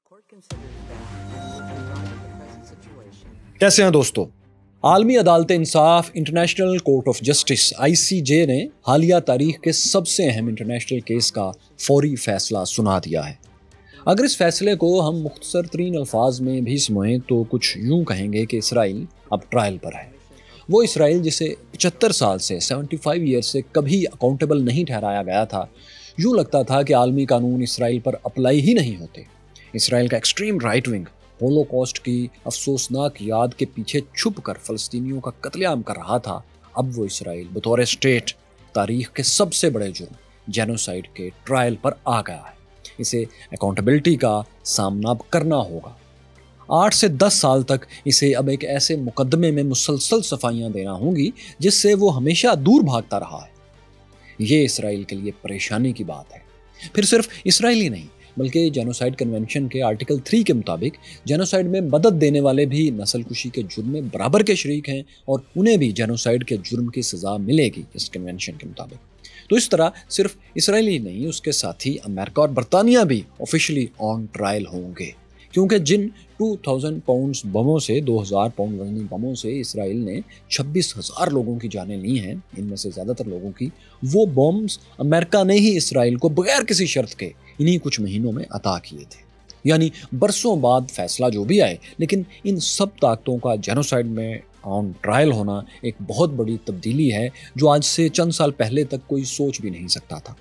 कैसे हैं दोस्तों? आलमी अदालत इंसाफ international court of justice (ICJ) ने हालिया तारीख के सबसे अहम इंटरनेशनल केस का फौरी फैसला सुना दिया है। अगर इस फैसले को हम मुख्तसर तरीन अल्फाज में भी समझें तो कुछ यूं कहेंगे कि इसराइल अब ट्रायल पर है। वो इसराइल जिसे 75 साल से 75 ईयर से कभी अकाउंटेबल नहीं ठहराया गया था, यूं लगता था कि आलमी कानून इसराइल पर अप्लाई ही नहीं होते। इसराइल का एक्सट्रीम राइट विंग होलोकॉस्ट की अफसोसनाक याद के पीछे छुप कर फ़लस्तीनियों का कत्लेआम कर रहा था। अब वो इसराइल बतौर स्टेट तारीख के सबसे बड़े जुर्म जेनोसाइड के ट्रायल पर आ गया है। इसे अकाउंटेबिलिटी का सामना अब करना होगा। 8 से 10 साल तक इसे अब एक ऐसे मुकदमे में मुसलसल सफाइयाँ देना होंगी जिससे वो हमेशा दूर भागता रहा है। ये इसराइल के लिए परेशानी की बात है। फिर सिर्फ इसराइल ही नहीं बल्कि जेनोसाइड कन्वेंशन के आर्टिकल 3 के मुताबिक जेनोसाइड में मदद देने वाले भी नस्लकुशी के जुर्म में बराबर के शरीक हैं और उन्हें भी जेनोसाइड के जुर्म की सज़ा मिलेगी इस कन्वेंशन के मुताबिक। तो इस तरह सिर्फ इसराइल ही नहीं, उसके साथ ही अमेरिका और बरतानिया भी ऑफिशियली ऑन ट्रायल होंगे, क्योंकि जिन 2000 पाउंड्स बमों से 2000 पाउंड वजनी बमों से इसराइल ने 26,000 लोगों की जानें ली हैं, इनमें से ज़्यादातर लोगों की, वो बम्स अमेरिका ने ही इसराइल को बगैर किसी शर्त के इन्हीं कुछ महीनों में अता किए थे। यानी बरसों बाद फैसला जो भी आए, लेकिन इन सब ताकतों का जेनोसाइड में ऑन ट्रायल होना एक बहुत बड़ी तब्दीली है जो आज से चंद साल पहले तक कोई सोच भी नहीं सकता था।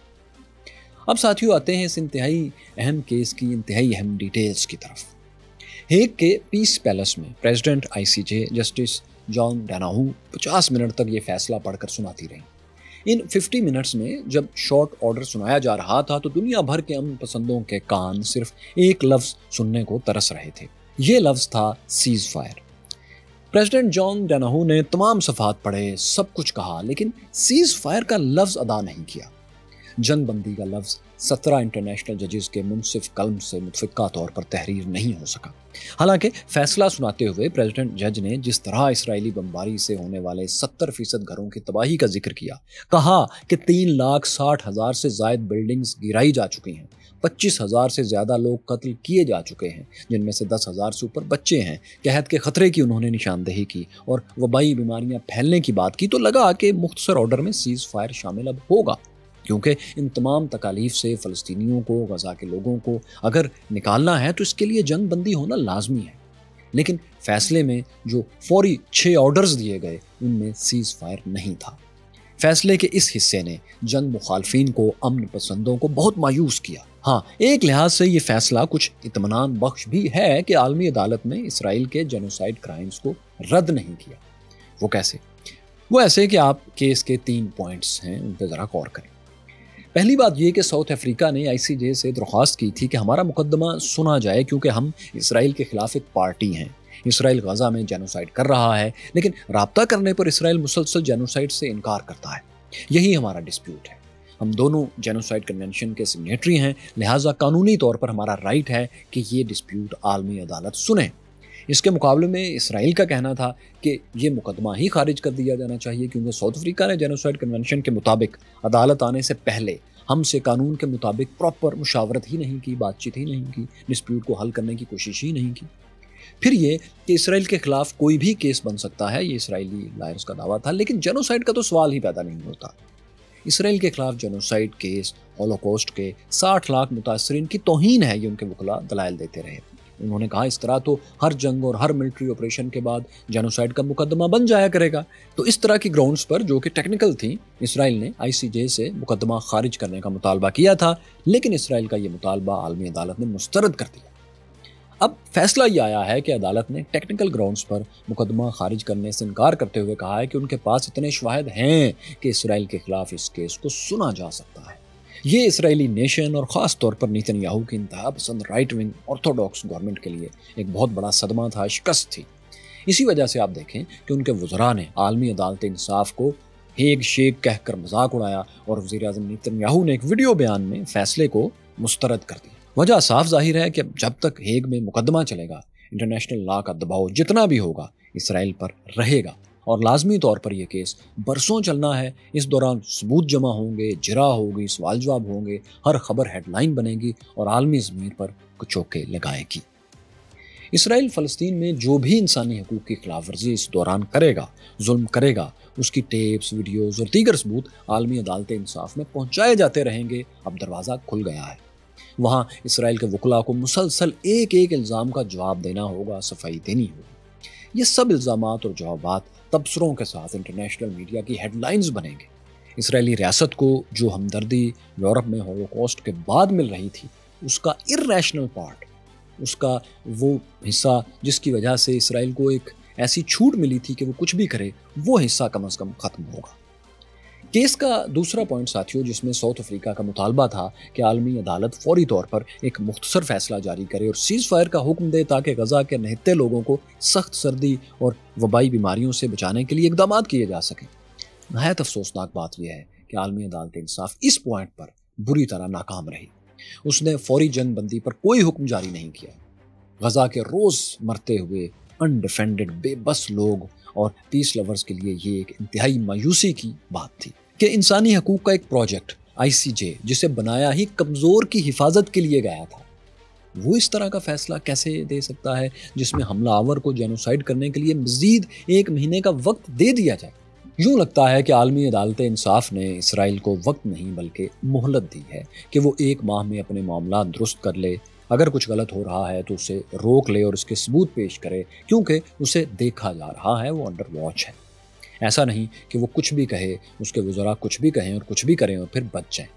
अब साथियों आते हैं इस इंतहाई अहम केस की इंतहाई अहम डिटेल्स की तरफ। हेग के पीस पैलेस में president ICJ justice John Donoghue 50 minute तक ये फैसला पढ़कर सुनाती रहीं। इन 50 मिनट्स में जब शॉर्ट ऑर्डर सुनाया जा रहा था तो दुनिया भर के अमन पसंदों के कान सिर्फ एक लफ्ज़ सुनने को तरस रहे थे। ये लफ्ज़ था cease fire. President John Donoghue ने तमाम सफ़ात पढ़े, सब कुछ कहा, लेकिन सीज फायर का लफ्ज़ अदा नहीं किया। जंग बंदी का लफ्ज़ 17 इंटरनेशनल जजेस के मुनसिफ कलम से मुतफ़िक़ा तौर पर तहरीर नहीं हो सका। हालांकि फैसला सुनाते हुए प्रेसिडेंट जज ने जिस तरह इसराइली बमबारी से होने वाले 70% घरों की तबाही का जिक्र किया, कहा कि 3,60,000 से ज़ायद बिल्डिंग्स गिराई जा चुकी हैं, 25,000 से ज़्यादा लोग कत्ल किए जा चुके हैं, जिनमें से 10,000 से ऊपर बच्चे हैं। कहत के ख़तरे की उन्होंने निशानदेही की और वबाई बीमारियां फैलने की बात की, तो लगा कि मुख्तसर ऑर्डर में सीज़ फायर शामिल अब होगा, क्योंकि इन तमाम तकालीफ से फ़लस्तीनियों को, गज़ा के लोगों को अगर निकालना है तो इसके लिए जंग बंदी होना लाजमी है। लेकिन फैसले में जो फौरी 6 ऑर्डर्स दिए गए उनमें सीज़ फायर नहीं था। फैसले के इस हिस्से ने जंग मुखालफिन को, अमन पसंदों को बहुत मायूस किया। हाँ, एक लिहाज से ये फैसला कुछ इत्मीनान बख्श भी है कि आलमी अदालत ने इसराइल के जेनोसाइड क्राइम्स को रद्द नहीं किया। वो कैसे? वो ऐसे कि आप केस के 3 पॉइंट्स हैं, उन पर ज़रा गौर करें। पहली बात यह कि साउथ अफ्रीका ने ICJ से दरख्वास्त की थी कि हमारा मुकदमा सुना जाए, क्योंकि हम इसराइल के खिलाफ एक पार्टी हैं। इसराइल गज़ा में जेनोसाइड कर रहा है, लेकिन राब्ता करने पर इसराइल मुसलसल जेनोसाइड से इनकार करता है। यही हमारा डिस्प्यूट है। हम दोनों जेनोसाइड कन्वेंशन के सिग्नेटरी हैं, लिहाजा कानूनी तौर पर हमारा राइट है कि ये डिस्प्यूट आलमी अदालत सुने। इसके मुकाबले में इसराइल का कहना था कि ये मुकदमा ही खारिज कर दिया जाना चाहिए, क्योंकि साउथ अफ्रीका ने जेनोसाइड कन्वेंशन के मुताबिक अदालत आने से पहले हमसे कानून के मुताबिक प्रॉपर मुशावरत ही नहीं की, बातचीत ही नहीं की, डिस्प्यूट को हल करने की कोशिश ही नहीं की। फिर ये कि इसराइल के खिलाफ कोई भी केस बन सकता है, ये इसराइली लायर्स का दावा था, लेकिन जेनोसाइड का तो सवाल ही पैदा नहीं होता। इसराइल के खिलाफ जेनोसाइड केस, होलोकॉस्ट के 60 लाख मुतासरीन की तौहीन है, ये उनके वकील दलाइल देते रहे। उन्होंने कहा इस तरह तो हर जंग और हर मिलिट्री ऑपरेशन के बाद जेनोसाइड का मुकदमा बन जाया करेगा। तो इस तरह की ग्राउंड्स पर, जो कि टेक्निकल थी, इसराइल ने ICJ से मुकदमा खारिज करने का मुतालबा किया था, लेकिन इसराइल का ये मुतालबा आलमी अदालत ने मुस्तरद कर दिया। अब फैसला ये आया है कि अदालत ने टेक्निकल ग्राउंड्स पर मुकदमा खारिज करने से इनकार करते हुए कहा है कि उनके पास इतने शवाहिद हैं कि इसराइल के खिलाफ इस केस को सुना जा सकता है। ये इसराइली नेशन और ख़ास तौर पर नेतन्याहू की इंतहा पसंद राइट विंग ऑर्थोडॉक्स गवर्नमेंट के लिए एक बहुत बड़ा सदमा था, शिकस्त थी। इसी वजह से आप देखें कि उनके वज़रा ने आलमी अदालत इंसाफ को हेग शेख कहकर मजाक उड़ाया और वज़ीर-ए-आज़म नेतन्याहू ने एक वीडियो बयान में फैसले को मुस्तरद कर दिया। वजह साफ जाहिर है कि जब तक हेग में मुकदमा चलेगा, इंटरनेशनल लॉ का दबाव जितना भी होगा इसराइल पर रहेगा اور لازمی طور پر یہ کیس برسوں چلنا ہے۔ اس دوران ثبوت جمع ہوں گے، جرا ہوگی، سوال جواب ہوں گے، ہر خبر ہیڈ لائن بنے گی اور عالمی ضمیر پر کچوکے لگائے گی۔ اسرائیل فلسطین میں جو بھی انسانی حقوق کی خلاف ورزی اس دوران کرے گا، ظلم کرے گا، اس کی ٹیپس، ویڈیوز اور دیگر ثبوت عالمی عدالت انصاف میں پہنچائے جاتے رہیں گے۔ اب دروازہ کھل گیا ہے۔ وہاں اسرائیل کے وکلاء کو مسلسل ایک ایک الزام کا جواب دینا ہوگا، صفائی دینی ہوگی۔ یہ سب الزامات اور جوابات تبصروں کے ساتھ انٹرنیشنل میڈیا کی ہیڈ لائنز بنیں گے۔ اسرائیلی ریاست کو جو ہمدردی یورپ میں ہولوکاسٹ کے بعد مل رہی تھی، اس کا ارریشنل پارٹ، اس کا وہ حصہ جس کی وجہ سے اسرائیل کو ایک ایسی چھوٹ ملی تھی کہ وہ کچھ بھی کرے، وہ حصہ کم از کم ختم ہوگا۔ کیس کا دوسرا پوائنٹ ساتھیوں، جس میں ساؤتھ افریقہ کا مطالبہ تھا کہ عالمی عدالت فوری طور پر ایک مختصر فیصلہ جاری کرے اور سیز فائر کا حکم دے تاکہ غزہ کے نہتے لوگوں کو سخت سردی اور وبائی بیماریوں سے بچانے کے لیے اقدامات کیے جا سکیں۔ نہایت افسوسناک بات یہ ہے کہ عالمی عدالت انصاف اس پوائنٹ پر بری طرح ناکام رہی۔ اس نے فوری جنگ بندی پر کوئی حکم جاری نہیں کیا۔ غزہ کے روز مرتے ہوئے انڈیفینڈڈ بے بس لوگ اور پیس لورز کے لیے یہ ایک انتہائی مایوسی کی بات تھی کہ انسانی حقوق کا ایک پروجیکٹ ICJ، جسے بنایا ہی کمزور کی حفاظت کے لیے گیا تھا، وہ اس طرح کا فیصلہ کیسے دے سکتا ہے جس میں حملہ آور کو جینوسائیڈ کرنے کے لیے مزید 1 مہینے کا وقت دے دیا جائے۔ یوں لگتا ہے کہ عالمی عدالت انصاف نے اسرائیل کو وقت نہیں بلکہ مہلت دی ہے کہ وہ 1 ماہ میں اپنے معاملات درست کر لے۔ اگر کچھ غلط ہو رہا ہے تو اسے روک لے اور اس کے ثبوت پیش کرے، کیونکہ اسے دیکھا جا رہا ہے، وہ انڈر واچ ہے۔ ایسا نہیں کہ وہ کچھ بھی کہے، اس کے وزراء کچھ بھی کہیں اور کچھ بھی کریں اور پھر بچ جائیں۔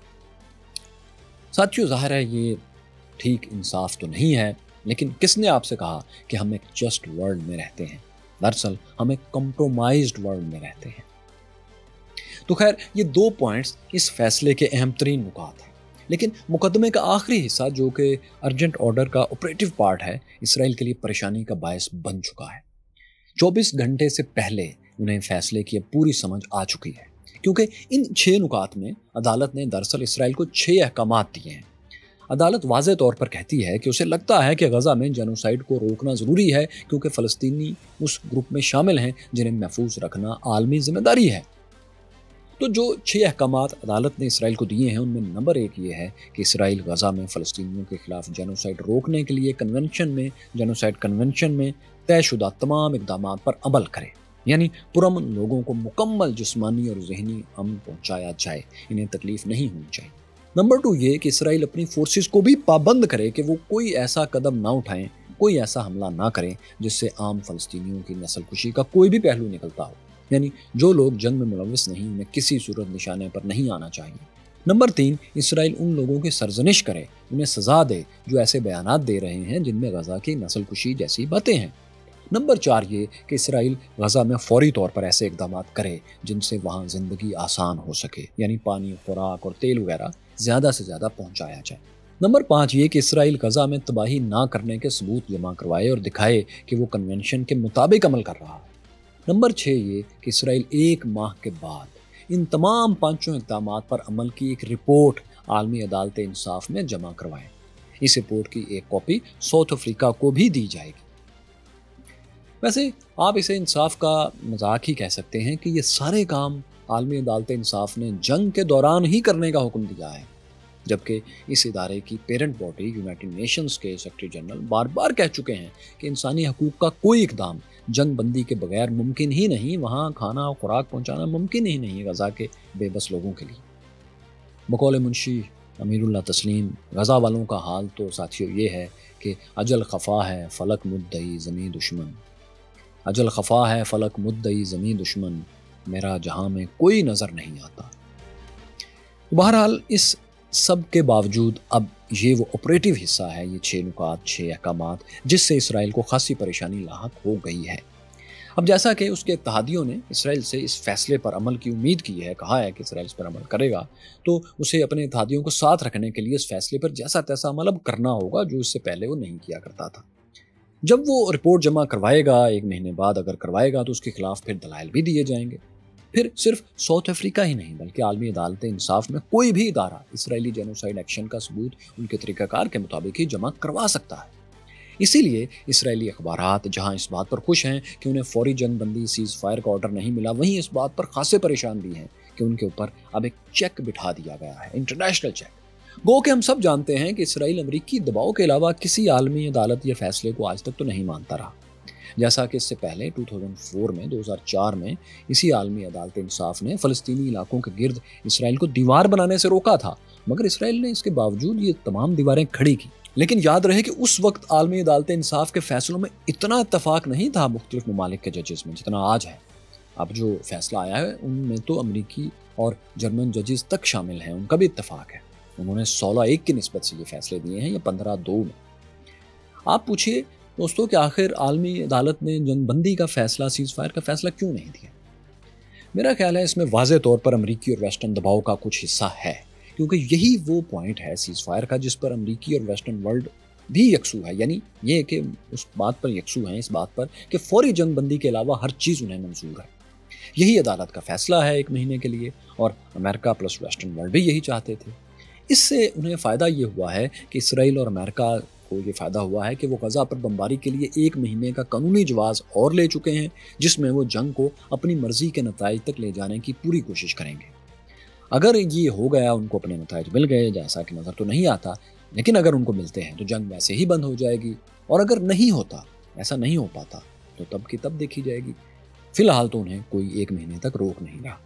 ساتھیوں، ظاہر ہے یہ ٹھیک انصاف تو نہیں ہے، لیکن کس نے آپ سے کہا کہ ہم ایک جسٹ ورلڈ میں رہتے ہیں؟ دراصل ہم ایک کمپرومائزڈ ورلڈ میں رہتے ہیں۔ تو خیر، یہ 2 پوائنٹس اس فیصلے کے اہم ترین نکات ہیں، لیکن مقدمے کا آخری حصہ جو کہ ارجنٹ آرڈر کا آپریٹو پارٹ ہے، اسرائیل کے لیے پریشانی کا باعث بن چکا ہے۔ 24 گھنٹے سے پہلے انہیں فیصلے کی پوری سمجھ آ چکی ہے، کیونکہ ان 6 نکات میں عدالت نے دراصل اسرائیل کو 6 احکامات دیے ہیں۔ عدالت واضح طور پر کہتی ہے کہ اسے لگتا ہے کہ غزہ میں جینوسائیڈ کو روکنا ضروری ہے، کیونکہ فلسطینی اس گروپ میں شامل ہیں جنہیں محفوظ رکھنا عالمی ذمہ داری ہے۔ تو جو 6 احکامات عدالت نے اسرائیل کو دیے ہیں، ان میں نمبر 1 یہ ہے کہ اسرائیل غزہ میں فلسطینیوں کے خلاف جینوسائیڈ روکنے کے لیے جینوسائیڈ کنونشن میں طے شدہ تمام اقدامات پر عمل کرے، یعنی پرامن لوگوں کو مکمل جسمانی اور ذہنی امن پہنچایا جائے، انہیں تکلیف نہیں ہونی چاہیے۔ نمبر 2 یہ کہ اسرائیل اپنی فورسز کو بھی پابند کرے کہ وہ کوئی ایسا قدم نہ اٹھائیں، کوئی ایسا حملہ نہ کریں جس سے عام فلسطینیوں کی نسل کشی کا کوئی بھی پہلو نکلتا ہو، یعنی جو لوگ جنگ میں ملوث نہیں، انہیں کسی صورت نشانے پر نہیں آنا چاہیے۔ نمبر 3 اسرائیل ان لوگوں کی سرزنش کرے، انہیں سزا دے جو ایسے بیانات دے رہے ہیں جن میں غزہ کی نسل کشی جیسی باتیں ہیں۔ نمبر 4 یہ کہ اسرائیل غزہ میں فوری طور پر ایسے اقدامات کرے جن سے وہاں زندگی آسان ہو سکے، یعنی پانی، خوراک اور تیل وغیرہ زیادہ سے زیادہ پہنچایا جائے۔ نمبر 5 یہ کہ اسرائیل غزہ میں تباہی نہ کرنے کے ثبوت جمع کروائے اور دکھائے کہ وہ کنونشن کے مطابق عمل کر رہا ہے۔ نمبر 6 یہ کہ اسرائیل 1 ماہ کے بعد ان تمام 5 اقدامات پر عمل کی ایک رپورٹ عالمی عدالت انصاف میں جمع کروائے۔ اس رپورٹ کی ایک کاپی ساؤتھ افریقہ کو بھی دی جائے گی۔ ویسے آپ اسے انصاف کا مذاق ہی کہہ سکتے ہیں کہ یہ سارے کام عالمی عدالت انصاف نے جنگ کے دوران ہی کرنے کا حکم دیا ہے، جبکہ اس ادارے کی پیرنٹ باڈی یونائٹڈ نیشنز کے سیکرٹری جنرل بار بار کہہ چکے ہیں کہ انسانی حقوق کا کوئی اقدام جنگ بندی کے بغیر ممکن ہی نہیں، وہاں کھانا اور خوراک پہنچانا ممکن ہی نہیں غزہ کے بے بس لوگوں کے لیے۔ بقول منشی امیر اللہ تسلیم، غزہ والوں کا حال تو ساتھیوں یہ ہے کہ اجل خفا ہے فلک مدعی زمیں دشمن، اجل خفا ہے فلک مدعی زمیں دشمن، میرا جہاں میں کوئی نظر نہیں آتا۔ بہرحال اس سب کے باوجود اب یہ وہ آپریٹو حصہ ہے، یہ 6 نکات، 6 احکامات جس سے اسرائیل کو خاصی پریشانی لاحق ہو گئی ہے۔ اب جیسا کہ اس کے اتحادیوں نے اسرائیل سے اس فیصلے پر عمل کی امید کی ہے، کہا ہے کہ اسرائیل اس پر عمل کرے گا، تو اسے اپنے اتحادیوں کو ساتھ رکھنے کے لیے اس فیصلے پر جیسا تیسا عمل اب کرنا ہوگا جو اس سے پہلے وہ نہیں کیا کرتا تھا۔ جب وہ رپورٹ جمع کروائے گا 1 مہینے بعد، اگر کروائے گا تو اس کے خلاف پھر دلائل بھی دیے جائیں گے۔ پھر صرف ساؤتھ افریقہ ہی نہیں بلکہ عالمی عدالت انصاف میں کوئی بھی ادارہ اسرائیلی جینوسائیڈ ایکشن کا ثبوت ان کے طریقہ کار کے مطابق ہی جمع کروا سکتا ہے۔ اسی لیے اسرائیلی اخبارات جہاں اس بات پر خوش ہیں کہ انہیں فوری جنگ بندی سیز فائر کا آرڈر نہیں ملا، وہیں اس بات پر خاصے پریشان بھی ہیں کہ ان کے اوپر اب ایک چیک بٹھا دیا گیا ہے، انٹرنیشنل چیک۔ گو کہ ہم سب جانتے ہیں کہ اسرائیل امریکی دباؤ کے علاوہ کسی عالمی عدالت یا فیصلے کو آج تک تو نہیں مانتا رہا، جیسا کہ اس سے پہلے 2004 میں اسی عالمی عدالت انصاف نے فلسطینی علاقوں کے گرد اسرائیل کو دیوار بنانے سے روکا تھا، مگر اسرائیل نے اس کے باوجود یہ تمام دیواریں کھڑی کی۔ لیکن یاد رہے کہ اس وقت عالمی عدالت انصاف کے فیصلوں میں اتنا اتفاق نہیں تھا مختلف ممالک کے ججز میں جتنا آج ہے۔ اب جو فیصلہ آیا ہے ان میں تو امریکی اور جرمن ججز تک شامل ہیں، ان کا بھی اتفاق ہے۔ انہوں نے 16-1 کی نسبت سے یہ فیصلے دیے ہیں یا 15-2 میں۔ آپ پوچھئے دوستو کہ آخر عالمی عدالت نے جنگ بندی کا فیصلہ، سیز فائر کا فیصلہ کیوں نہیں دیا؟ میرا خیال ہے اس میں واضح طور پر امریکی اور ویسٹرن دباؤ کا کچھ حصہ ہے، کیونکہ یہی وہ پوائنٹ ہے سیز فائر کا جس پر امریکی اور ویسٹرن ورلڈ بھی یکسو ہے، یعنی یہ کہ اس بات پر یکسو ہیں، اس بات پر کہ فوری جنگ بندی کے علاوہ ہر چیز انہیں منظور ہے۔ یہی عدالت کا فیصلہ ہے 1 مہینے کے لیے، اور امریکہ پلس ویسٹرن ورلڈ بھی یہی چاہتے تھے۔ اس سے انہیں فائدہ یہ ہوا ہے کہ اسرائیل اور امریکہ کو یہ فائدہ ہوا ہے کہ وہ غزہ پر بمباری کے لیے 1 مہینے کا قانونی جواز اور لے چکے ہیں، جس میں وہ جنگ کو اپنی مرضی کے نتائج تک لے جانے کی پوری کوشش کریں گے۔ اگر یہ ہو گیا، ان کو اپنے نتائج مل گئے، جیسا کہ نظر تو نہیں آتا، لیکن اگر ان کو ملتے ہیں تو جنگ ویسے ہی بند ہو جائے گی، اور اگر نہیں ہوتا، ایسا نہیں ہو پاتا، تو تب کی تب دیکھی جائے گی۔ فی الحال تو انہیں کوئی 1 مہینے تک روک نہیں رہا۔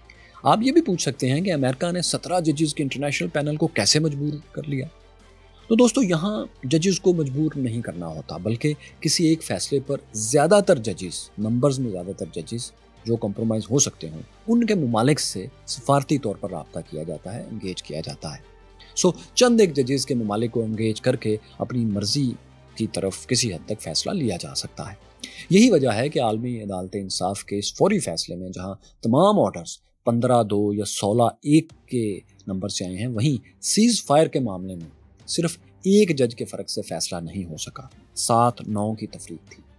آپ یہ بھی پوچھ سکتے ہیں کہ امریکہ نے 17 ججز کے انٹرنیشنل پینل کو کیسے مجبور کر لیا؟ تو دوستو یہاں ججز کو مجبور نہیں کرنا ہوتا، بلکہ کسی ایک فیصلے پر زیادہ تر ججز، نمبرز میں زیادہ تر ججز جو کمپرومائز ہو سکتے ہوں، ان کے ممالک سے سفارتی طور پر رابطہ کیا جاتا ہے، انگیج کیا جاتا ہے۔ چند ایک ججز کے ممالک کو انگیج کر کے اپنی مرضی کی طرف کسی حد تک فیصلہ لیا جا سکتا ہے۔ یہی وجہ ہے کہ عالمی عدالت انصاف کے اس فوری فیصلے میں جہاں تمام آرڈرز 15-2 یا 16-1 کے نمبر سے آئے ہیں، وہیں سیز فائر کے معاملے میں صرف ایک جج کے فرق سے فیصلہ نہیں ہو سکا، 7-9 کی تفریق تھی۔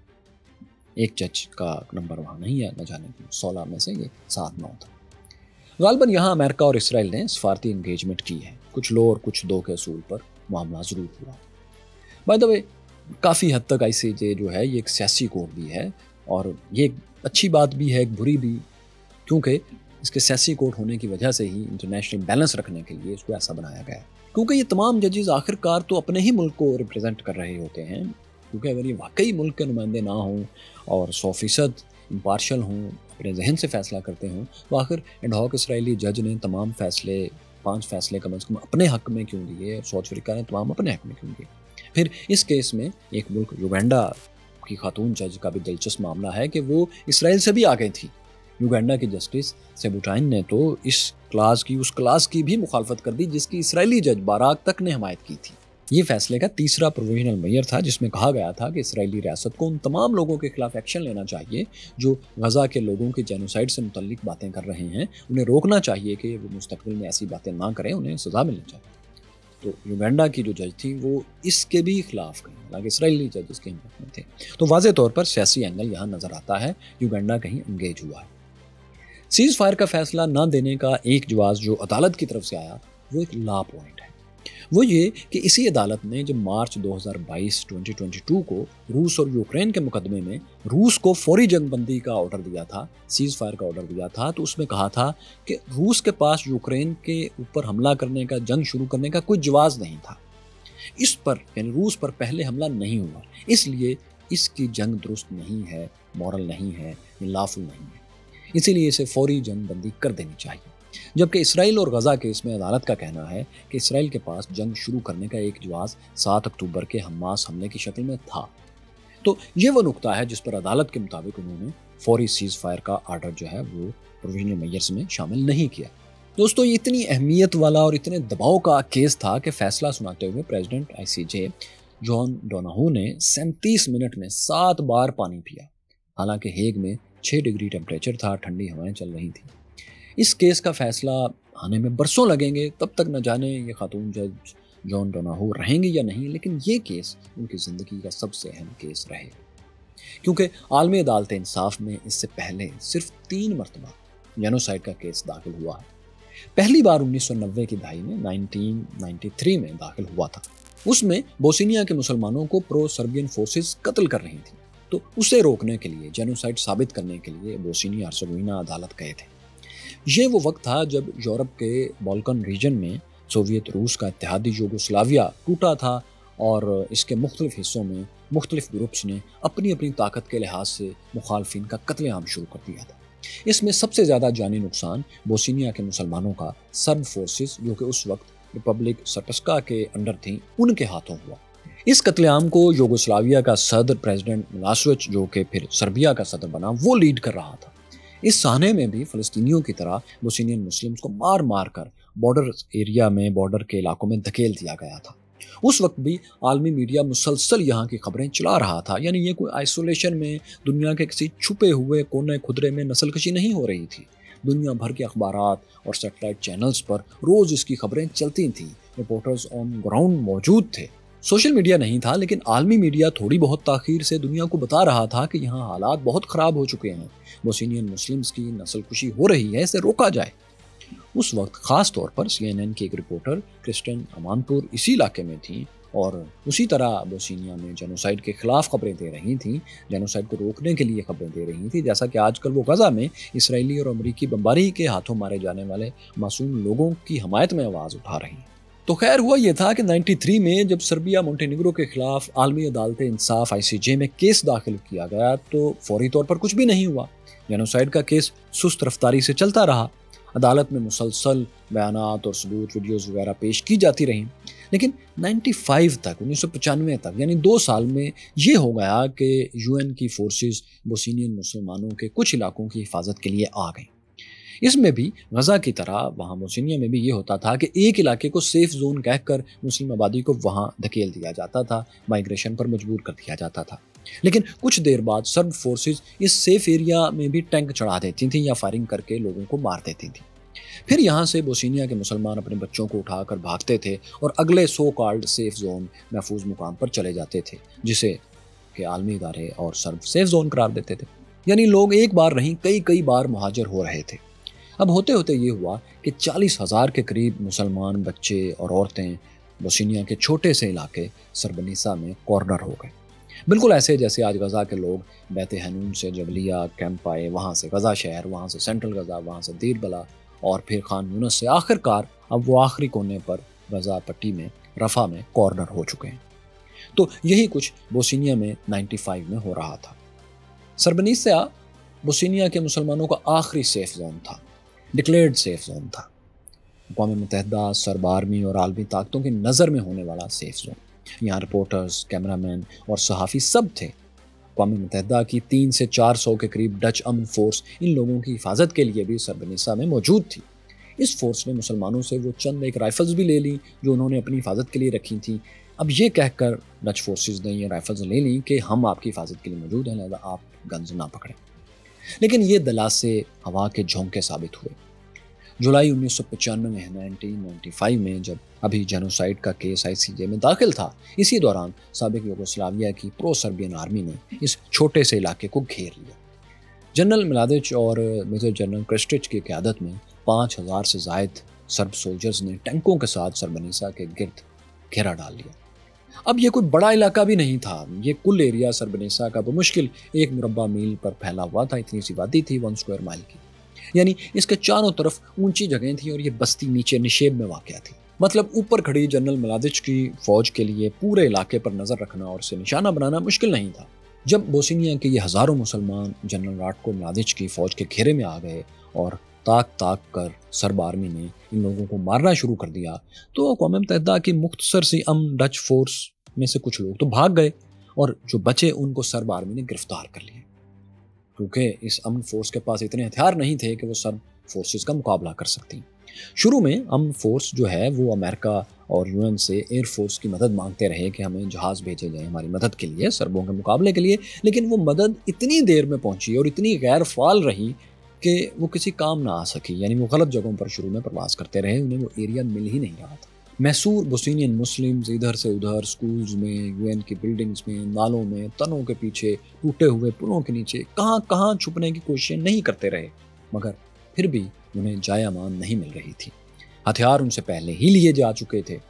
ایک جج کا نمبر وہاں نہیں ہے، نہ جانے کی 16 میں سے یہ 7-9 تھا۔ غالباً یہاں امریکہ اور اسرائیل نے سفارتی انگیجمنٹ کی ہے، کچھ لو اور کچھ دو کے اصول پر معاملہ ضرور ہوا۔ بائی دا وے، کافی حد تک ICJ جو ہے یہ ایک سیاسی کورٹ بھی ہے، اور یہ ایک اچھی بات بھی ہے، ایک بری بھی، کیونکہ اس کے سیاسی کورٹ ہونے کی وجہ سے ہی انٹرنیشنل بیلنس رکھنے کے لیے اس کو ایسا بنایا گیا ہے، کیونکہ یہ تمام ججز آخر کار تو اپنے ہی ملک کو ریپریزنٹ کر رہے ہوتے ہیں، کیونکہ اگر یہ واقعی ملک کے نمائندے نہ ہوں اور 100% امپارشل ہوں، اپنے ذہن سے فیصلہ کرتے ہوں، تو آخر ایڈ ہاک اسرائیلی جج نے تمام فیصلے، 5 فیصلے کم از کم اپنے حق میں کیوں دیے، اور ساؤتھ افریقہ نے تمام اپنے حق میں کیوں دیے؟ پھر اس کیس میں ایک ملک یوگینڈا کی خاتون جج کا بھی دلچسپ معاملہ ہے کہ وہ اسرائیل سے بھی آگے تھی۔ یوگینڈا کی جسٹس سیبوٹائن نے تو اس کلاس کی بھی مخالفت کر دی جس کی اسرائیلی جج باراک تک نے حمایت کی تھی۔ یہ فیصلے کا تیسرا پروویژنل میئر تھا، جس میں کہا گیا تھا کہ اسرائیلی ریاست کو ان تمام لوگوں کے خلاف ایکشن لینا چاہیے جو غزہ کے لوگوں کی جینوسائیڈ سے متعلق باتیں کر رہے ہیں، انہیں روکنا چاہیے کہ وہ مستقبل میں ایسی باتیں نہ کریں، انہیں سزا ملنی چاہیے۔ تو یوگینڈا کی جو جج تھی وہ اس کے بھی خلاف گئی، حالانکہ اسرائیلی جج اس کے حق میں تھے۔ تو واضح طور پر سیاسی اینگل یہاں نظر آتا ہے، یوگینڈا کہیں انگیج ہوا ہے۔ سیز فائر کا فیصلہ نہ دینے کا ایک جواز جو عدالت کی طرف سے آیا، وہ ایک لا پوائنٹ ہے۔ وہ یہ کہ اسی عدالت نے جب مارچ 2022 کو روس اور یوکرین کے مقدمے میں روس کو فوری جنگ بندی کا آرڈر دیا تھا، سیز فائر کا آرڈر دیا تھا، تو اس میں کہا تھا کہ روس کے پاس یوکرین کے اوپر حملہ کرنے کا، جنگ شروع کرنے کا کوئی جواز نہیں تھا۔ اس پر یعنی روس پر پہلے حملہ نہیں ہوا، اس لیے اس کی جنگ درست نہیں ہے، مورل نہیں ہے، لافل نہیں ہے، اسی لیے اسے فوری جنگ بندی کر دینی چاہیے۔ جبکہ اسرائیل اور غزہ کے اس میں عدالت کا کہنا ہے کہ اسرائیل کے پاس جنگ شروع کرنے کا ایک جواز 7 اکتوبر کے حماس حملے کی شکل میں تھا۔ تو یہ وہ نقطہ ہے جس پر عدالت کے مطابق انہوں نے فوری سیز فائر کا آرڈر جو ہے وہ پروویژنل میئرز میں شامل نہیں کیا۔ دوستو، یہ اتنی اہمیت والا اور اتنے دباؤ کا کیس تھا کہ فیصلہ سناتے ہوئے پریزیڈنٹ ICJ جان ڈوناہو نے 37 منٹ میں 7 بار پانی پیا، حالانکہ ہیگ میں 6 ڈگری ٹیمپریچر تھا، ٹھنڈی ہوائیں چل رہی تھیں۔ اس کیس کا فیصلہ آنے میں برسوں لگیں گے، تب تک نہ جانے یہ خاتون جج جان ڈوناہو رہیں گے یا نہیں، لیکن یہ کیس ان کی زندگی کا سب سے اہم کیس رہے، کیونکہ عالمی عدالت انصاف میں اس سے پہلے صرف 3 مرتبہ جینوسائیڈ کا کیس داخل ہوا ہے۔ پہلی بار 1990 کی دہائی میں 1993 میں داخل ہوا تھا، اس میں بوسنیا کے مسلمانوں کو پرو سربین فورسز قتل کر رہی تھیں، تو اسے روکنے کے لیے، جینوسائیڈ ثابت کرنے کے لیے بوسنیا ہرزیگووینا عدالت گئے تھے۔ یہ وہ وقت تھا جب یورپ کے بالکن ریجن میں سوویت روس کا اتحادی یوگوسلاویہ ٹوٹا تھا، اور اس کے مختلف حصوں میں مختلف گروپس نے اپنی اپنی طاقت کے لحاظ سے مخالفین کا قتل عام شروع کر دیا تھا۔ اس میں سب سے زیادہ جانی نقصان بوسنیا کے مسلمانوں کا سرب فورسز، جو کہ اس وقت ریپبلک سربسکا کے انڈر تھیں، ان کے ہاتھوں ہوا۔ اس قتل عام کو یوگوسلاویہ کا صدر پریزیڈنٹ ملاشویچ، جو کہ پھر سربیا کا صدر بنا، وہ لیڈ کر رہا تھا۔ اس سانحے میں بھی فلسطینیوں کی طرح بوسنین مسلمز کو مار مار کر بارڈر ایریا میں، بارڈر کے علاقوں میں دھکیل دیا گیا تھا۔ اس وقت بھی عالمی میڈیا مسلسل یہاں کی خبریں چلا رہا تھا، یعنی یہ کوئی آئسولیشن میں دنیا کے کسی چھپے ہوئے کونے خدرے میں نسل کشی نہیں ہو رہی تھی۔ دنیا بھر کے اخبارات اور سیٹلائٹ چینلز پر روز اس کی خبریں چلتی تھیں، رپورٹرز آن گراؤنڈ موجود تھے۔ سوشل میڈیا نہیں تھا، لیکن عالمی میڈیا تھوڑی بہت تاخیر سے دنیا کو بتا رہا تھا کہ یہاں حالات بہت خراب ہو چکے ہیں، بوسنین مسلمز کی نسل کشی ہو رہی ہے، اسے روکا جائے۔ اس وقت خاص طور پر CNN کی ایک رپورٹر کرسٹن امانپور اسی علاقے میں تھیں، اور اسی طرح بوسنیا میں جینوسائیڈ کے خلاف خبریں دے رہی تھیں، جینوسائیڈ کو روکنے کے لیے خبریں دے رہی تھیں، جیسا کہ آج کل وہ غزہ میں اسرائیلی اور امریکی بمباری کے ہاتھوں مارے جانے والے معصوم لوگوں کی حمایت میں آواز اٹھا رہی ہیں۔ تو خیر ہوا یہ تھا کہ 93 میں جب سربیا مونٹینیگرو کے خلاف عالمی عدالت انصاف ICJ میں کیس داخل کیا گیا تو فوری طور پر کچھ بھی نہیں ہوا۔ جینوسائیڈ کا کیس سست رفتاری سے چلتا رہا، عدالت میں مسلسل بیانات اور ثبوت، ویڈیوز وغیرہ پیش کی جاتی رہیں، لیکن 95 تک، 1995 تک، یعنی 2 سال میں یہ ہو گیا کہ UN کی فورسز بوسنین مسلمانوں کے کچھ علاقوں کی حفاظت کے لیے آ گئیں۔ اس میں بھی غزہ کی طرح وہاں بوسنیا میں بھی یہ ہوتا تھا کہ ایک علاقے کو سیف زون کہہ کر مسلم آبادی کو وہاں دھکیل دیا جاتا تھا، مائیگریشن پر مجبور کر دیا جاتا تھا۔ لیکن کچھ دیر بعد سرب فورسز اس سیف ایریا میں بھی ٹینک چڑھا دیتی تھیں یا فائرنگ کر کے لوگوں کو مار دیتی تھیں۔ پھر یہاں سے بوسنیا کے مسلمان اپنے بچوں کو اٹھا کر بھاگتے تھے اور اگلے سو کالڈ سیف زون، محفوظ مقام پر چلے جاتے تھے، جسے کہ عالمی ادارے اور سرب سیف زون قرار دیتے تھے۔ یعنی لوگ ایک بار نہیں کئی بار مہاجر ہو رہے تھے۔ اب ہوتے ہوتے یہ ہوا کہ 40,000 کے قریب مسلمان بچے اور عورتیں بوسنیا کے چھوٹے سے علاقے سربنیسا میں کارنر ہو گئے، بالکل ایسے جیسے آج غزہ کے لوگ بیت حنون سے جبلیہ کیمپ آئے، وہاں سے غزہ شہر، وہاں سے سینٹرل غزہ، وہاں سے دیر بلا، اور پھر خان یونس سے آخر کار اب وہ آخری کونے پر غزہ پٹی میں رفح میں کارنر ہو چکے ہیں۔ تو یہی کچھ بوسنیا میں 95 میں ہو رہا تھا۔ سربنیسا بوسنیا کے مسلمانوں کا آخری سیف زون تھا، ڈکلیئرڈ سیف زون تھا، اقوام متحدہ، سرب آرمی اور عالمی طاقتوں کی نظر میں ہونے والا سیف زون۔ یہاں رپورٹرز، کیمرہ مین اور صحافی سب تھے۔ اقوام متحدہ کی 300 سے 400 کے قریب ڈچ امن فورس ان لوگوں کی حفاظت کے لیے بھی سربنیسا میں موجود تھی۔ اس فورس نے مسلمانوں سے وہ چند ایک رائفلز بھی لے لیں جو انہوں نے اپنی حفاظت کے لیے رکھی تھیں۔ اب یہ کہہ کر ڈچ فورسز نے یہ رائفلز لے لیں کہ ہم آپ کی حفاظت کے لیے موجود ہیں، لہذا آپ گنز نہ پکڑیں۔ لیکن یہ دلاسے ہوا کے جھونکے ثابت ہوئے۔ جولائی 1995 میں جب ابھی جینوسائیڈ کا کیس ICJ میں داخل تھا، اسی دوران سابق یوگوسلاویہ کی پرو سربین آرمی نے اس چھوٹے سے علاقے کو گھیر لیا۔ جنرل ملادچ اور میجر جنرل کرسٹچ کی قیادت میں 5,000 سے زائد سرب سولجرز نے ٹینکوں کے ساتھ سربنیسا کے گرد گھیرا ڈال لیا۔ اب یہ کوئی بڑا علاقہ بھی نہیں تھا، یہ کل ایریا سربنیسا کا بمشکل 1 مربع میل پر پھیلا ہوا تھا، اتنی سی وادی تھی 1 اسکوائر مائل کی، یعنی اس کے چاروں طرف اونچی جگہیں تھیں اور یہ بستی نیچے نشیب میں واقع تھی۔ مطلب اوپر کھڑی جنرل ملادچ کی فوج کے لیے پورے علاقے پر نظر رکھنا اور اسے نشانہ بنانا مشکل نہیں تھا۔ جب بوسنیا کے یہ ہزاروں مسلمان جنرل راٹکو ملادچ کی فوج کے گھیرے میں آ گئے اور تاک کر سرب آرمی نے ان لوگوں کو مارنا شروع کر دیا، تو اقوام متحدہ کی مختصر سی ڈچ فورس میں سے کچھ لوگ تو بھاگ گئے اور جو بچے ان کو سرب آرمی نے گرفتار کر لیا، کیونکہ اس امن فورس کے پاس اتنے ہتھیار نہیں تھے کہ وہ سرب فورسز کا مقابلہ کر سکتی۔ شروع میں امن فورس جو ہے وہ امریکہ اور UN سے ایئر فورس کی مدد مانگتے رہے کہ ہمیں جہاز بھیجے جائیں ہماری مدد کے لیے، سربوں کے مقابلے کے لیے، لیکن وہ مدد اتنی دیر میں پہنچی اور اتنی غیر فعال رہی کہ وہ کسی کام نہ آ سکی، یعنی وہ غلط جگہوں پر شروع میں پرواز کرتے رہے، انہیں وہ ایریا مل ہی نہیں رہا تھا۔ محصور بوسنین مسلمز ادھر سے ادھر سکولز میں، UN کی بلڈنگز میں، نالوں میں، تنوں کے پیچھے، ٹوٹے ہوئے پلوں کے نیچے، کہاں چھپنے کی کوششیں نہیں کرتے رہے، مگر پھر بھی انہیں جائے امان نہیں مل رہی تھی۔ ہتھیار ان سے پہلے ہی لیے جا چکے تھے۔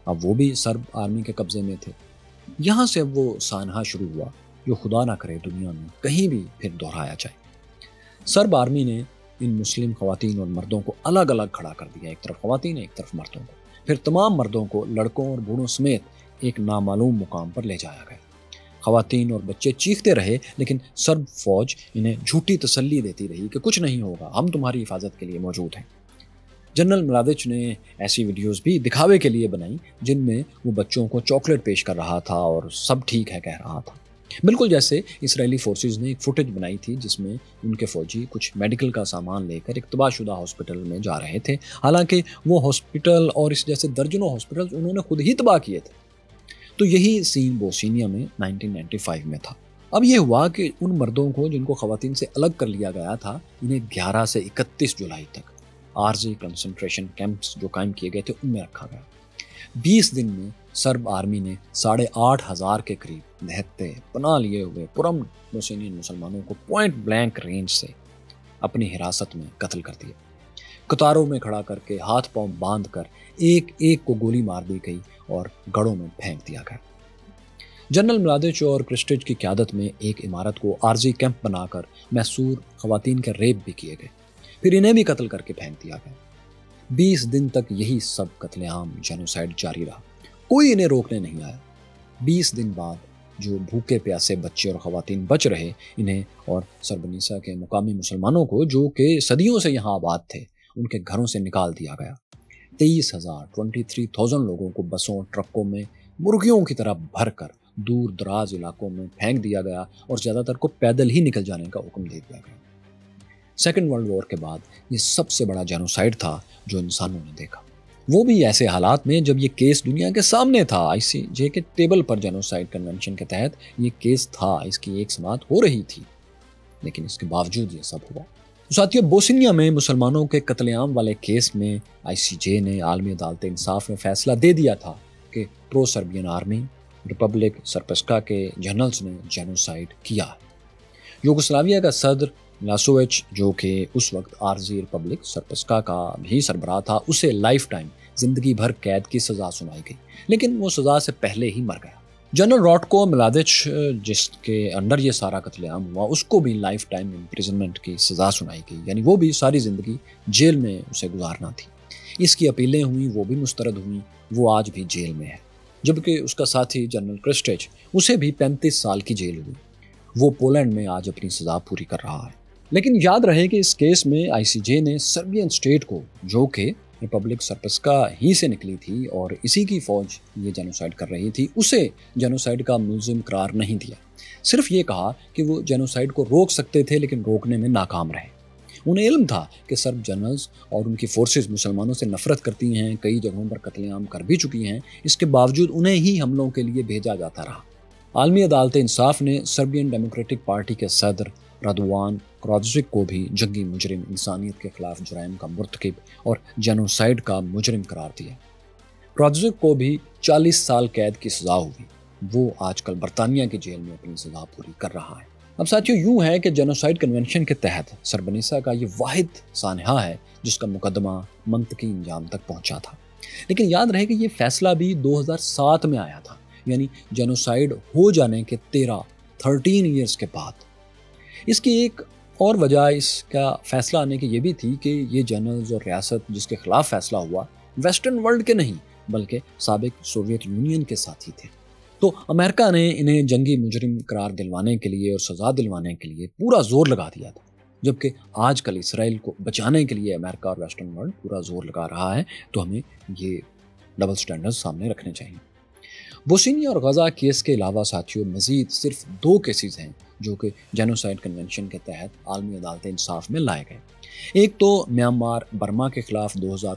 اب وہ بھی سرب آرمی کے قبضے میں تھے۔ یہاں سے اب وہ سانحہ شروع ہوا جو خدا نہ کرے دنیا میں کہیں بھی پھر دہرایا جائے۔ سرب آرمی نے ان مسلم خواتین اور مردوں کو الگ الگ کھڑا کر دیا، ایک طرف خواتین ایک طرف مردوں کو۔ پھر تمام مردوں کو لڑکوں اور بوڑھوں سمیت ایک نامعلوم مقام پر لے جایا گیا۔ خواتین اور بچے چیختے رہے، لیکن سرب فوج انہیں جھوٹی تسلی دیتی رہی کہ کچھ نہیں ہوگا، ہم تمہاری حفاظت کے لیے موجود ہیں۔ جنرل ملادچ نے ایسی ویڈیوز بھی دکھاوے کے لیے بنائی جن میں وہ بچوں کو چاکلیٹ پیش کر رہا تھا اور سب ٹھیک ہے کہہ رہا تھا، بالکل جیسے اسرائیلی فورسز نے ایک فوٹیج بنائی تھی جس میں ان کے فوجی کچھ میڈیکل کا سامان لے کر ایک تباہ شدہ ہاسپٹل میں جا رہے تھے، حالانکہ وہ ہاسپٹل اور اس جیسے درجنوں ہاسپٹل انہوں نے خود ہی تباہ کیے تھے۔ تو یہی سین بوسنیا میں 1995 میں تھا۔ اب یہ ہوا کہ ان مردوں کو جن کو خواتین سے الگ کر لیا گیا تھا، انہیں 11 سے 31 جولائی تک عارضی کنسنٹریشن کیمپس جو قائم کیے گئے تھے ان میں رکھا گیا۔ 20 دن میں سرب آرمی نے 8,500 کے قریب نہتے پناہ لیے ہوئے پرامن بوسنین مسلمانوں کو پوائنٹ بلینک رینج سے اپنی حراست میں قتل کر دیا۔ قطاروں میں کھڑا کر کے ہاتھ پاؤں باندھ کر ایک ایک کو گولی مار دی گئی اور گڑھوں میں پھینک دیا گیا۔ جنرل ملادچ اور کرسٹج کی قیادت میں ایک عمارت کو عارضی کیمپ بنا کر محصور خواتین کے ریپ بھی کیے گئے، پھر انہیں بھی قتل کر کے پھینک دیا گیا۔ 20 دن تک یہی سب قتل عام جینوسائیڈ جاری رہا، کوئی انہیں روکنے نہیں آیا۔ 20 دن بعد جو بھوکے پیاسے بچے اور خواتین بچ رہے، انہیں اور سربنیسا کے مقامی مسلمانوں کو جو کہ صدیوں سے یہاں آباد تھے، ان کے گھروں سے نکال دیا گیا۔ 23,000 لوگوں کو بسوں ٹرکوں میں مرغیوں کی طرح بھر کر دور دراز علاقوں میں پھینک دیا گیا اور زیادہ تر کو پیدل ہی نکل جانے کا حکم دے دیا گیا۔ سیکنڈ ورلڈ وار کے بعد یہ سب سے بڑا جینوسائیڈ تھا جو انسانوں نے دیکھا، وہ بھی ایسے حالات میں جب یہ کیس دنیا کے سامنے تھا۔ ICJ کے ٹیبل پر جینوسائیڈ کنونشن کے تحت یہ کیس تھا، اس کی ایک سماعت ہو رہی تھی، لیکن اس کے باوجود یہ سب ہوا۔ ساتھیوں، بوسنیا میں مسلمانوں کے قتل عام والے کیس میں ICJ نے عالمی عدالت انصاف میں فیصلہ دے دیا تھا کہ پرو سربین آرمی ریپبلک سرپسکا کے جنرلز نے جینوسائیڈ کیا۔ یوگوسلاویہ کا صدر ملاسووچ جو کہ اس وقت عارضی ریپبلک سرپسکا کا بھی سربراہ تھا، اسے لائف ٹائم زندگی بھر قید کی سزا سنائی گئی، لیکن وہ سزا سے پہلے ہی مر گیا۔ جنرل راٹکو ملادچ جس کے انڈر یہ سارا قتل عام ہوا، اس کو بھی لائف ٹائم امپریزنمنٹ کی سزا سنائی گئی، یعنی وہ بھی ساری زندگی جیل میں اسے گزارنا تھی۔ اس کی اپیلیں ہوئیں، وہ بھی مسترد ہوئیں، وہ آج بھی جیل میں ہے، جبکہ اس کا ساتھی جنرل کرسٹج، اسے بھی 35 سال کی جیل ہوئی، وہ پولینڈ میں آج اپنی سزا پوری کر رہا ہے۔ لیکن یاد رہے کہ اس کیس میں ICJ نے سربین اسٹیٹ کو، جو کہ ریپبلک سرپسکا ہی سے نکلی تھی اور اسی کی فوج یہ جینوسائیڈ کر رہی تھی، اسے جینوسائیڈ کا ملزم قرار نہیں دیا، صرف یہ کہا کہ وہ جینوسائیڈ کو روک سکتے تھے لیکن روکنے میں ناکام رہے۔ انہیں علم تھا کہ سرب جنرلز اور ان کی فورسز مسلمانوں سے نفرت کرتی ہیں، کئی جگہوں پر قتل عام کر بھی چکی ہیں، اس کے باوجود انہیں ہی حملوں کے لیے بھیجا جاتا رہا۔ عالمی عدالت انصاف نے سربین ڈیموکریٹک پارٹی کے صدر رادوان کراجک کو بھی جنگی مجرم، انسانیت کے خلاف جرائم کا مرتکب اور جینوسائیڈ کا مجرم قرار دیا۔ کراجک کو بھی 40 سال قید کی سزا ہوئی، وہ آج کل برطانیہ کی جیل میں اپنی سزا پوری کر رہا ہے۔ اب ساتھیوں، یوں ہے کہ جینوسائیڈ کنونشن کے تحت سربنیسا کا یہ واحد سانحہ ہے جس کا مقدمہ منطقی انجام تک پہنچا تھا، لیکن یاد رہے کہ یہ فیصلہ بھی 2007 میں آیا تھا، یعنی جینوسائیڈ ہو جانے کے 13 ایئرز کے بعد۔ اس کی ایک اور وجہ اس کا فیصلہ آنے کی یہ بھی تھی کہ یہ جنرلز اور ریاست جس کے خلاف فیصلہ ہوا ویسٹرن ورلڈ کے نہیں بلکہ سابق سوویت یونین کے ساتھی تھے، تو امریکہ نے انہیں جنگی مجرم قرار دلوانے کے لیے اور سزا دلوانے کے لیے پورا زور لگا دیا تھا، جبکہ آج کل اسرائیل کو بچانے کے لیے امریکہ اور ویسٹرن ورلڈ پورا زور لگا رہا ہے۔ تو ہمیں یہ ڈبل سٹینڈرڈ سامنے رکھنے چاہیے۔ بوسنیا اور غزہ کیس کے علاوہ ساتھیوں مزید صرف 2 کیسز ہیں جو کہ جینوسائیڈ کنونشن کے تحت عالمی عدالت انصاف میں لائے گئے۔ ایک تو میانمار برما کے خلاف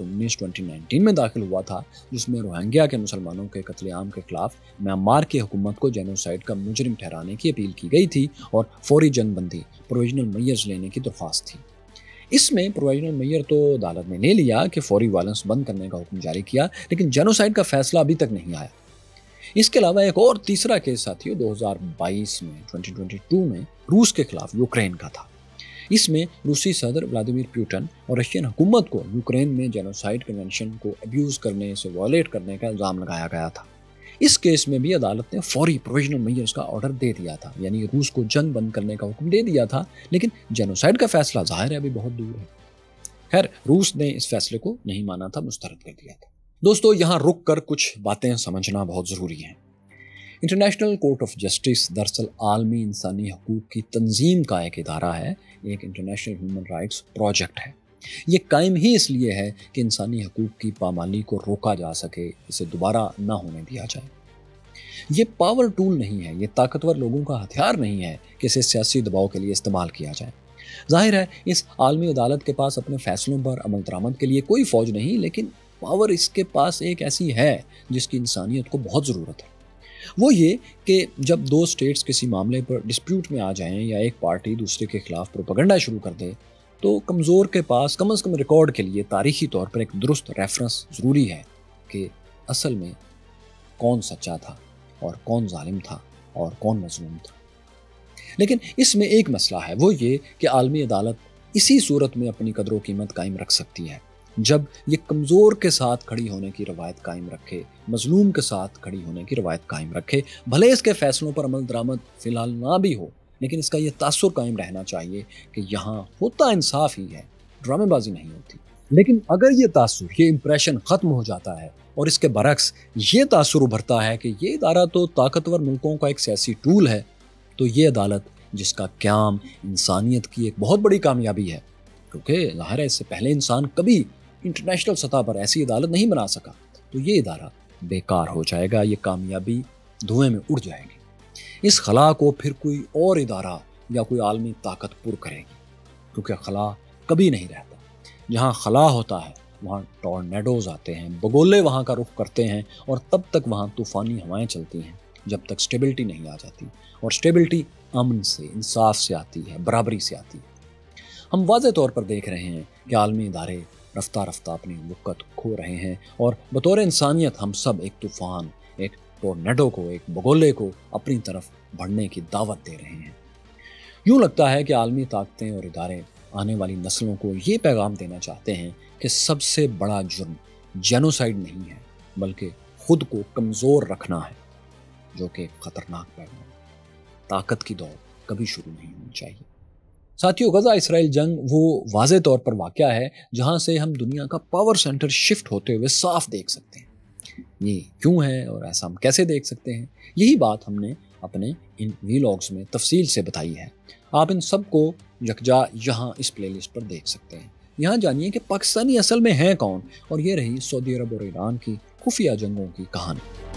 2019 میں داخل ہوا تھا، جس میں روہنگیا کے مسلمانوں کے قتل عام کے خلاف میانمار کی حکومت کو جینوسائیڈ کا مجرم ٹھہرانے کی اپیل کی گئی تھی اور فوری جنگ بندی پروویژنل میئرز لینے کی درخواست تھی۔ اس میں پروویژنل میئر تو عدالت نے لے لیا کہ فوری وائلنس بند کرنے کا حکم جاری کیا، لیکن جینوسائیڈ کا فیصلہ ابھی تک نہیں آیا۔ اس کے علاوہ ایک اور تیسرا کیس ساتھیوں 2022 میں روس کے خلاف یوکرین کا تھا۔ اس में रूसी सदर व्लादिमीर पुतिन और रशियन हुकूमत को यूक्रेन में जेनोसाइड कन्वेंशन को अब्यूज करने से वायलेट करने का इल्ज़ाम लगाया गया था। इस केस में भी अदालत ने फौरी प्रोविजनल मेजर्स का ऑर्डर दे दिया था, यानी रूस को जंग बंद करने का हुक्म दे दिया था, लेकिन जेनोसाइड का फैसला जाहिर है अभी बहुत दूर है। खैर, रूस ने इस फैसले को नहीं माना था, मुस्तरद कर दिया था। दोस्तों, यहाँ रुक कर कुछ बातें समझना बहुत ज़रूरी है। इंटरनेशनल कोर्ट ऑफ जस्टिस दरअसल आलमी इंसानी हकूक़ की तंजीम का एक इदारा है, एक इंटरनेशनल ह्यूमन राइट्स प्रोजेक्ट है। ये कायम ही इसलिए है कि इंसानी हकूक़ की पामाली को रोका जा सके, इसे दोबारा ना होने दिया जाए। ये पावर टूल नहीं है, ये ताकतवर लोगों का हथियार नहीं है कि इसे सियासी दबाव के लिए इस्तेमाल किया जाए। जाहिर है इस आलमी अदालत के पास अपने फैसलों पर अमल दरामद के लिए कोई फौज नहीं, लेकिन पावर इसके पास एक ऐसी है जिसकी इंसानियत को बहुत ज़रूरत है। वो ये कि जब दो स्टेट्स किसी मामले पर डिस्प्यूट में आ जाएं या एक पार्टी दूसरे के खिलाफ प्रोपेगेंडा शुरू कर दे, तो कमज़ोर के पास कम से कम रिकॉर्ड के लिए तारीखी तौर पर एक दुरुस्त रेफरेंस ज़रूरी है कि असल में कौन सच्चा था और कौन जालिम था और कौन मजलूम था। लेकिन इसमें एक मसला है, वो ये कि आलमी अदालत इसी सूरत में अपनी कदर कीमत कायम रख सकती है जब ये कमज़ोर के साथ खड़ी होने की रवायत कायम रखे, मजलूम के साथ खड़ी होने की रवायत कायम रखे। भले इसके फैसलों पर अमल दरामद फ़िलहाल ना भी हो, लेकिन इसका ये तासुर कायम रहना चाहिए कि यहाँ होता इंसाफ ही है, ड्रामेबाजी नहीं होती। लेकिन अगर ये तासुर, ये इम्प्रेशन ख़त्म हो जाता है और इसके बरक्स ये तासुर उभरता है कि ये इदारा तो ताकतवर मुल्कों का एक सियासी टूल है, तो ये अदालत जिसका क़याम इंसानियत की एक बहुत बड़ी कामयाबी है, क्योंकि ज़ाहिर है इससे पहले इंसान कभी इंटरनेशनल सतह पर ऐसी अदालत नहीं बना सका, तो ये इदारा बेकार हो जाएगा, ये कामयाबी धुएं में उड़ जाएगी। इस खला को फिर कोई और इदारा या कोई आलमी ताकत पुर करेगी, क्योंकि खला कभी नहीं रहता। जहाँ खला होता है वहाँ टॉर्नेडोज आते हैं, बगोले वहाँ का रुख करते हैं और तब तक वहाँ तूफ़ानी हवाएं चलती हैं जब तक स्टेबिलिटी नहीं आ जाती। और स्टेबिलिटी अमन से, इंसाफ से आती है, बराबरी से आती है। हम वाज़े तौर पर देख रहे हैं कि आलमी इदारे रफ्ता रफ्ता अपनी वक़्त खो रहे हैं और बतौर इंसानियत हम सब एक तूफ़ान, एक टॉर्नेडो को, एक बगोले को अपनी तरफ बढ़ने की दावत दे रहे हैं। यूँ लगता है कि आलमी ताकतें और इदारे आने वाली नस्लों को ये पैगाम देना चाहते हैं कि सबसे बड़ा जुर्म जेनोसाइड नहीं है, बल्कि खुद को कमज़ोर रखना है, जो कि ख़तरनाक पैगाम। ताकत की दौड़ कभी शुरू नहीं होनी चाहिए। साथियों, गज़ा इसराइल जंग वो वाज़े तौर पर वाक़या है जहाँ से हम दुनिया का पावर सेंटर शिफ्ट होते हुए साफ देख सकते हैं। ये क्यों है और ऐसा हम कैसे देख सकते हैं, यही बात हमने अपने इन वीलॉग्स में तफसील से बताई है। आप इन सब को यकजा यहाँ इस प्लेलिस्ट पर देख सकते हैं। यहाँ जानिए कि पाकिस्तानी असल में हैं कौन, और ये रही सऊदी अरब और ईरान की खुफिया जंगों की कहानी।